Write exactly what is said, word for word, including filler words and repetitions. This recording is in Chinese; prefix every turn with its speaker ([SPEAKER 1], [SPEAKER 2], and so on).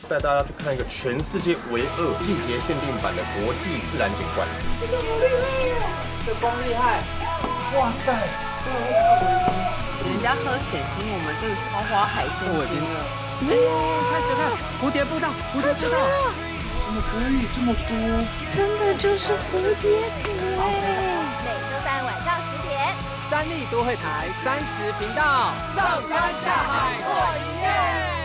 [SPEAKER 1] 带大家去看一个全世界唯二季节限定版的国际自然景观。这个好厉害！这光厉害！哇塞！
[SPEAKER 2] 人家喝鲜金，我们这个是花花海鲜金了。
[SPEAKER 3] 哎，看谁看蝴蝶步道，蝴蝶步道，怎么可以这么多？
[SPEAKER 4] 真的就是蝴蝶谷哎！
[SPEAKER 5] 每周三晚上十点，
[SPEAKER 3] 三立都会台三十频道，
[SPEAKER 6] 上山下海过一夜。